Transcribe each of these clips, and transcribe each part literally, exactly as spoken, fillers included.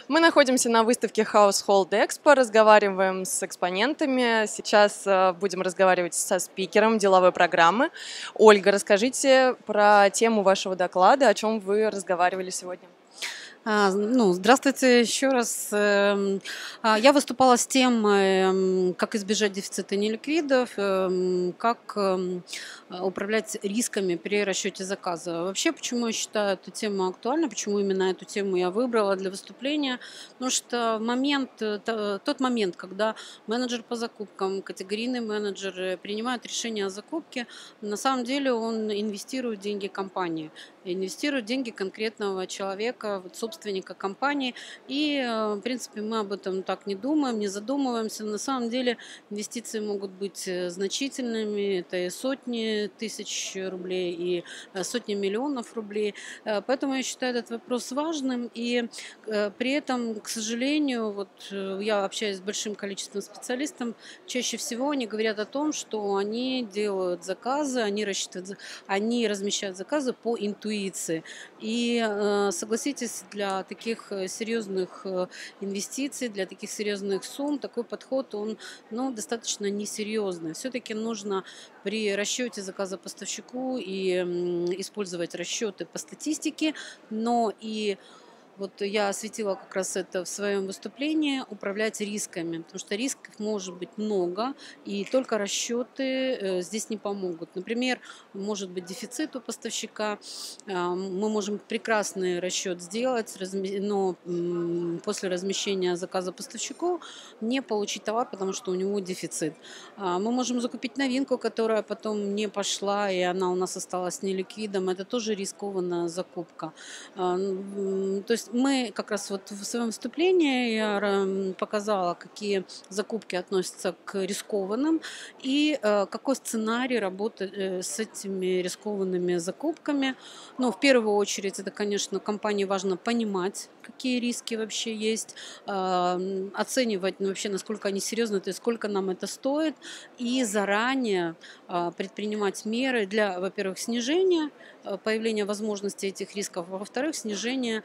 Мы находимся на выставке Household Expo, разговариваем с экспонентами. Сейчас э, будем разговаривать со спикером деловой программы. Ольга, расскажите про тему вашего доклада, о чем вы разговаривали сегодня. А, Ну, здравствуйте еще раз. Эм, а, Я выступала с темой, эм, как избежать дефицита неликвидов, эм, как эм, а, управлять рисками при расчете заказа. Вообще, почему я считаю эту тему актуальной, почему именно эту тему я выбрала для выступления? Потому что в момент, э, то- тот момент, когда менеджер по закупкам, категорийный менеджер э, принимает решение о закупке, на самом деле он инвестирует деньги компании, инвестирует деньги конкретного человека, вот собственника компании. И, э, в принципе, мы об этом так не думаем, не задумываемся. На самом деле инвестиции могут быть э, значительными. Это и сотни тысяч рублей, и э, сотни миллионов рублей. Э, Поэтому я считаю этот вопрос важным. И э, при этом, к сожалению, вот э, я общаюсь с большим количеством специалистов, чаще всего они говорят о том, что они делают заказы, они рассчитывают, за- они размещают заказы по интуиции. И э, согласитесь, для таких э, серьезных э, инвестиций, для таких серьезных сумм такой подход, он ну, достаточно несерьезный. Все-таки нужно при расчете заказа поставщику и м, использовать расчеты по статистике, но и вот я осветила как раз это в своем выступлении, управлять рисками, потому что рисков может быть много, и только расчеты э, здесь не помогут. Например, может быть дефицит у поставщика, а, мы можем прекрасный расчет сделать, разми- но м, после размещения заказа поставщику не получить товар, потому что у него дефицит. А, Мы можем закупить новинку, которая потом не пошла, и она у нас осталась неликвидом. Это тоже рискованная закупка. А, м, То есть мы как раз вот в своем выступлении я ра- показала, какие закупки относятся к рискованным и э, какой сценарий работы э, с этими рискованными закупками. Ну, в первую очередь, это, конечно, компании важно понимать, какие риски вообще есть, а, м, оценивать ну, вообще, насколько они серьезны, то есть сколько нам это стоит, и заранее а, предпринимать меры для, во-первых, снижения э, появления возможности этих рисков, а во-вторых, снижения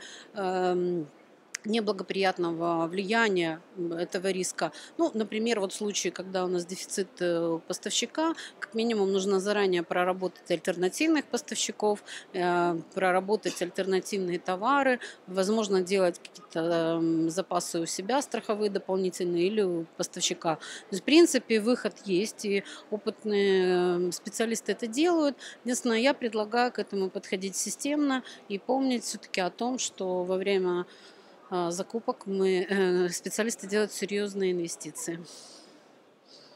эм, неблагоприятного влияния этого риска. Ну, например, вот в случае, когда у нас дефицит э, поставщика, как минимум нужно заранее проработать альтернативных поставщиков, э, проработать альтернативные товары, возможно, делать какие-то эм, запасы у себя страховые дополнительные или у поставщика. То есть, в принципе, выход есть, и опытные э, специалисты это делают. Единственное, я предлагаю к этому подходить системно и помнить все-таки о том, что во время а, закупок мы, э, специалисты делают серьезные инвестиции.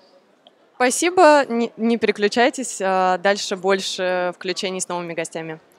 Спасибо, не, не переключайтесь, а, дальше больше включений с новыми гостями.